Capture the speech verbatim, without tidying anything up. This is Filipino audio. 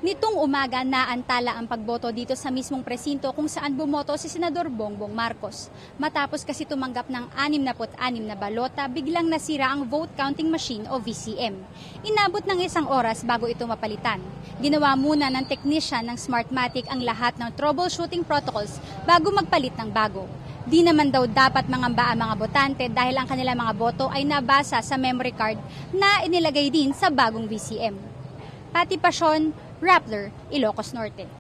Nitong umaga naantala ang pagboto dito sa mismong presinto kung saan bumoto si Senador Bongbong Marcos. Matapos kasi tumanggap ng anim na anim na balota, biglang nasira ang vote counting machine o V C M. Inabot ng isang oras bago ito mapalitan. Ginawa muna ng technician ng Smartmatic ang lahat ng troubleshooting protocols bago magpalit ng bago. Di naman daw dapat mangamba ang mga botante dahil ang kanilang mga boto ay nabasa sa memory card na inilagay din sa bagong V C M. Pati Pasyon, Rappler, Ilocos Norte.